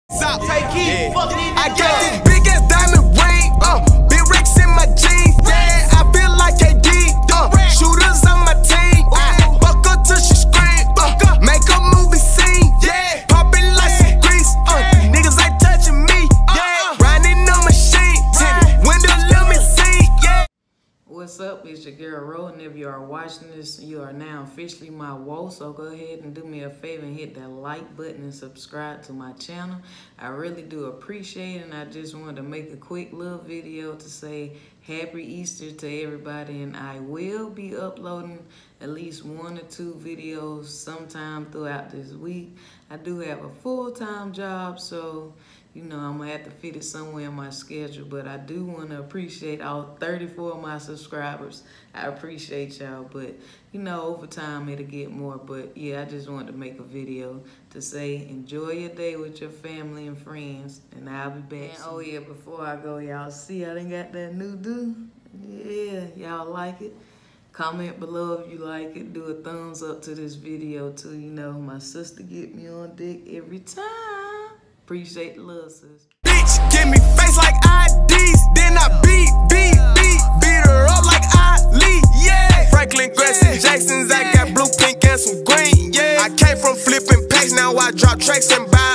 Take it, fuck these I got this big ass diamond ring, big racks in my jeans, yeah, I feel like KD, shooters on my team, fuck her till she scream, make a movie scene, yeah, popping like some grease, niggas ain't touching me, yeah, riding on machine, window limousine, yeah. What's up? It's your girl Ro, and if you are watching this, you are now officially my woe. So go ahead and do me a favor and hit that like button and subscribe to my channel. I really do appreciate it, and I just wanted to make a quick little video to say Happy Easter to everybody, and I will be uploading at least 1 or 2 videos sometime throughout this week. I do have a full-time job, so you know, I'm gonna have to fit it somewhere in my schedule, but I do want to appreciate all 34 of my subscribers. I appreciate y'all, but you know, over time it'll get more. But yeah, I just wanted to make a video to say enjoy your day with your family and friends, and I'll be back. And oh yeah, before I go, y'all see I done got that new do? Yeah, y'all like it? Comment below if you like it. Do a thumbs up to this video too. You know, my sister get me on dick every time. Appreciate the love, sis. Bitch, give me face like IDs, then I beat her up like Ali, yeah. Franklin Grayson Jasons, I got blue, pink, and some green, yeah. I came from flipping packs, now I drop tracks and buy